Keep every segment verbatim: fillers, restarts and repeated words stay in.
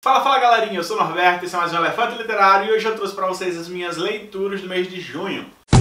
Fala, fala galerinha, eu sou o Norberto, esse é mais um Elefante Literário e hoje eu trouxe pra vocês as minhas leituras do mês de junho.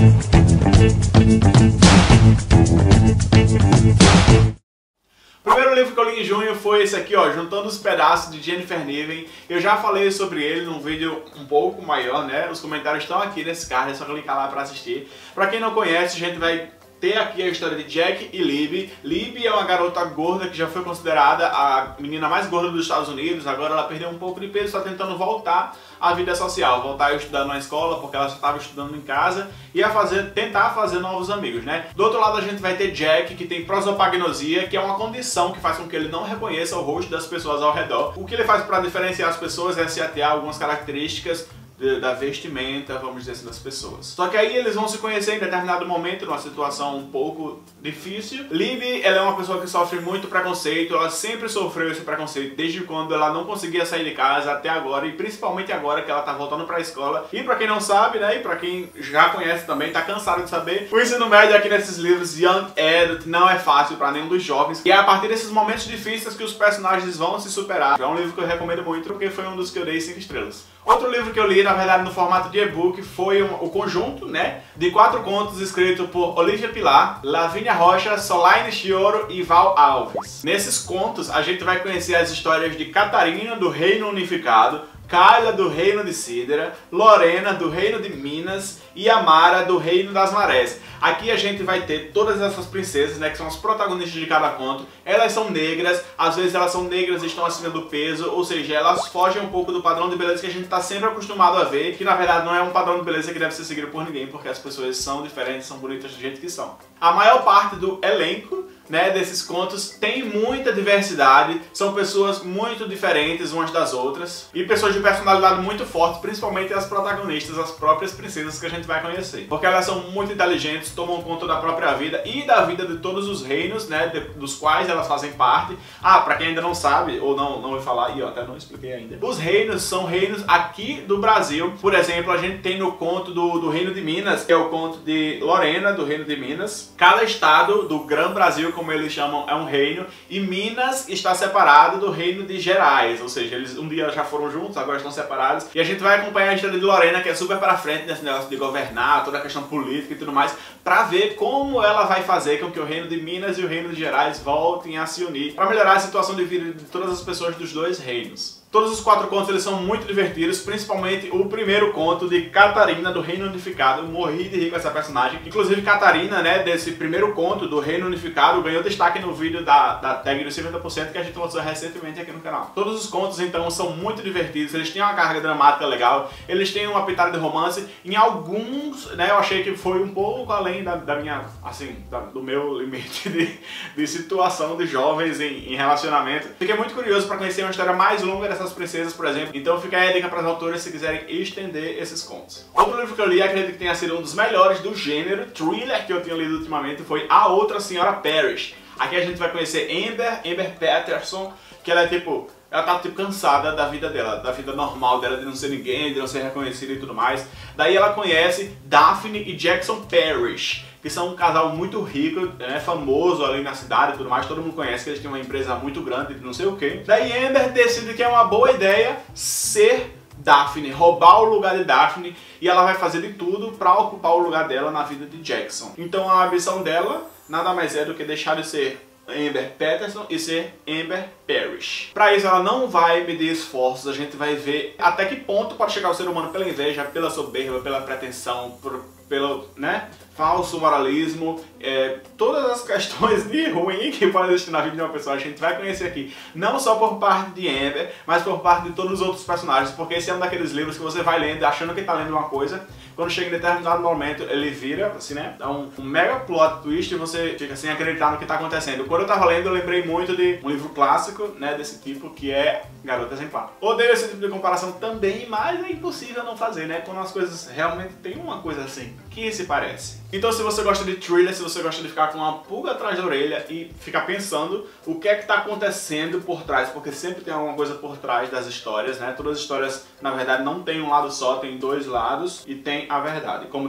O primeiro livro que eu li em junho foi esse aqui, ó, Juntando os Pedaços, de Jennifer Niven. Eu já falei sobre ele num vídeo um pouco maior, né? Os comentários estão aqui nesse card, é só clicar lá pra assistir. Pra quem não conhece, a gente vai ter aqui a história de Jack e Libby. Libby é uma garota gorda que já foi considerada a menina mais gorda dos Estados Unidos. Agora ela perdeu um pouco de peso, está tentando voltar à vida social, voltar a estudar na escola, porque ela já estava estudando em casa, e a fazer, tentar fazer novos amigos, né? Do outro lado a gente vai ter Jack, que tem prosopagnosia, que é uma condição que faz com que ele não reconheça o rosto das pessoas ao redor. O que ele faz para diferenciar as pessoas é se ater a algumas características da vestimenta, vamos dizer assim, das pessoas. Só que aí eles vão se conhecer em determinado momento, numa situação um pouco difícil. Libby, ela é uma pessoa que sofre muito preconceito, ela sempre sofreu esse preconceito desde quando ela não conseguia sair de casa até agora, e principalmente agora que ela tá voltando pra escola. E pra quem não sabe, né, e pra quem já conhece também, tá cansado de saber, o ensino médio aqui nesses livros Young Adult não é fácil pra nenhum dos jovens, e é a partir desses momentos difíceis que os personagens vão se superar. É um livro que eu recomendo muito, porque foi um dos que eu dei cinco estrelas. Outro livro que eu li, na verdade no formato de e-book, foi um, o conjunto, né, de quatro contos escritos por Olivia Pilar, Lavínia Rocha, Solaine Chioro e Val Alves. Nesses contos a gente vai conhecer as histórias de Catarina, do Reino Unificado, Kyla, do Reino de Cidra, Lorena, do Reino de Minas e Amara, do Reino das Marés. Aqui a gente vai ter todas essas princesas, né, que são as protagonistas de cada conto. Elas são negras, às vezes elas são negras e estão acima do peso, ou seja, elas fogem um pouco do padrão de beleza que a gente está sempre acostumado a ver, que na verdade não é um padrão de beleza que deve ser seguido por ninguém, porque as pessoas são diferentes, são bonitas do jeito que são. A maior parte do elenco, né, desses contos tem muita diversidade, são pessoas muito diferentes umas das outras e pessoas de personalidade muito forte, principalmente as protagonistas, as próprias princesas que a gente vai conhecer, porque elas são muito inteligentes, tomam conta da própria vida e da vida de todos os reinos, né, de, dos quais elas fazem parte. Ah, pra quem ainda não sabe ou não não vai falar, e eu até não expliquei ainda, os reinos são reinos aqui do Brasil. Por exemplo, a gente tem no conto do, do Reino de Minas, que é o conto de Lorena, do Reino de Minas. Cada estado do Grã Brasil, como eles chamam, é um reino, e Minas está separado do Reino de Gerais, ou seja, eles um dia já foram juntos, agora estão separados, e a gente vai acompanhar a história de Lorena, que é super para frente nesse negócio de governar, toda a questão política e tudo mais, para ver como ela vai fazer com que o Reino de Minas e o Reino de Gerais voltem a se unir, para melhorar a situação de vida de todas as pessoas dos dois reinos. Todos os quatro contos eles são muito divertidos, principalmente o primeiro conto de Catarina, do Reino Unificado. Eu morri de rir com essa personagem. Inclusive Catarina, né, desse primeiro conto do Reino Unificado, ganhou destaque no vídeo da, da tag dos cinquenta por cento que a gente lançou recentemente aqui no canal. Todos os contos, então, são muito divertidos, eles têm uma carga dramática legal, eles têm uma pitada de romance. Em alguns, né, eu achei que foi um pouco além da, da minha, assim, da, do meu limite de, de situação de jovens em, em relacionamento. Fiquei muito curioso para conhecer uma história mais longa dessas princesas, por exemplo. Então fica aí a dica para as autoras se quiserem estender esses contos. Outro livro que eu li, acredito que tenha sido um dos melhores do gênero thriller que eu tinha lido ultimamente, foi A Outra Senhora Parrish. Aqui a gente vai conhecer Amber, Amber Patterson, que ela é tipo... Ela tá tipo cansada da vida dela, da vida normal dela, de não ser ninguém, de não ser reconhecida e tudo mais. Daí ela conhece Daphne e Jackson Parrish, que são um casal muito rico, né, famoso ali na cidade e tudo mais, todo mundo conhece que eles têm uma empresa muito grande de não sei o que. Daí Amber decide que é uma boa ideia ser Daphne, roubar o lugar de Daphne, e ela vai fazer de tudo para ocupar o lugar dela na vida de Jackson. Então a ambição dela nada mais é do que deixar de ser Amber Patterson e ser Amber Parrish. Para isso ela não vai medir esforços, a gente vai ver até que ponto pode chegar o ser humano pela inveja, pela soberba, pela pretensão, por, pelo, né, falso moralismo, é, todas as questões de ruim que podem existir na vida de uma pessoa, a gente vai conhecer aqui, não só por parte de Amber, mas por parte de todos os outros personagens, porque esse é um daqueles livros que você vai lendo achando que está lendo uma coisa, quando chega em determinado momento ele vira, assim, né, dá um, um mega plot twist e você fica sem acreditar no que está acontecendo. Quando eu tava lendo eu lembrei muito de um livro clássico, né, desse tipo, que é Garota Exemplar. Odeio esse tipo de comparação também, mas é impossível não fazer, né, quando as coisas realmente tem uma coisa assim, que se parece. Então se você gosta de thriller, se você gosta de ficar com uma pulga atrás da orelha e ficar pensando o que é que está acontecendo por trás, porque sempre tem alguma coisa por trás das histórias, né? Todas as histórias, na verdade, não tem um lado só, tem dois lados e tem a verdade. Como diz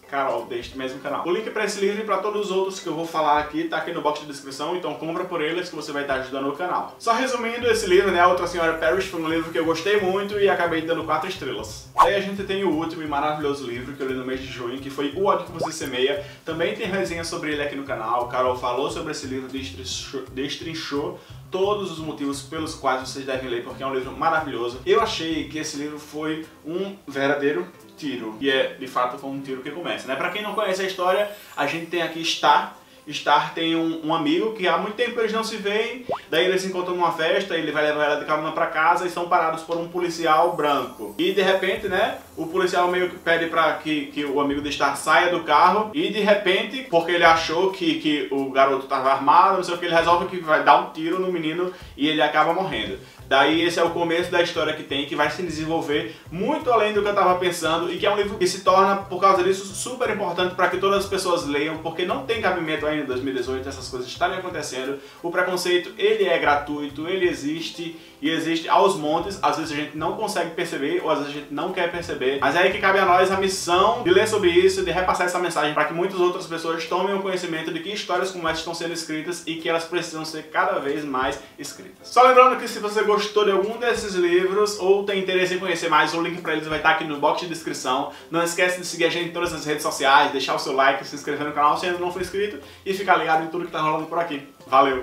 Carol, deste mesmo canal. O link para esse livro e para todos os outros que eu vou falar aqui tá aqui no box de descrição, então compra por eles que você vai estar ajudando o canal. Só resumindo, esse livro, né, A Outra Senhora Parrish, foi um livro que eu gostei muito e acabei dando quatro estrelas. Aí a gente tem o último e maravilhoso livro que eu li no mês de junho, que foi O Ódio que Você Semeia. Também tem resenha sobre ele aqui no canal. Carol falou sobre esse livro, destrinchou, destrinchou todos os motivos pelos quais vocês devem ler, porque é um livro maravilhoso. Eu achei que esse livro foi um verdadeiro tiro, e é de fato com um tiro que começa, né? Pra quem não conhece a história, a gente tem aqui Star. Star tem um, um amigo que há muito tempo eles não se veem, daí eles se encontram numa festa, ele vai levar ela de carona pra casa e são parados por um policial branco. E de repente, né, o policial meio que pede pra que, que o amigo de Star saia do carro e de repente, porque ele achou que, que o garoto tava armado, não sei o que, ele resolve que vai dar um tiro no menino e ele acaba morrendo. Daí esse é o começo da história que tem, que vai se desenvolver muito além do que eu tava pensando e que é um livro que se torna, por causa disso, super importante para que todas as pessoas leiam, porque não tem cabimento ainda em dois mil e dezoito essas coisas estarem acontecendo. O preconceito, ele é gratuito, ele existe e existe aos montes. Às vezes a gente não consegue perceber ou às vezes a gente não quer perceber, mas é aí que cabe a nós a missão de ler sobre isso, de repassar essa mensagem para que muitas outras pessoas tomem o conhecimento de que histórias como essa estão sendo escritas e que elas precisam ser cada vez mais escritas. Só lembrando que se você gostou Gostou de algum desses livros ou tem interesse em conhecer mais, o link para eles vai estar aqui no box de descrição. Não esquece de seguir a gente em todas as redes sociais, deixar o seu like, se inscrever no canal se ainda não for inscrito e ficar ligado em tudo que tá rolando por aqui. Valeu!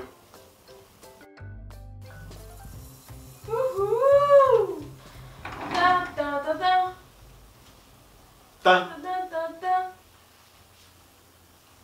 Uhul! Tá, tá, tá, tá. Tá.